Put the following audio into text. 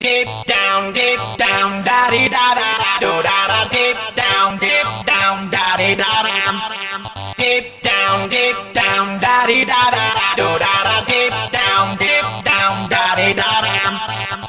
deep down, da di da da da, do da da, deep down, da di da da, deep down, da di da da da, do da da, deep down, da di da da.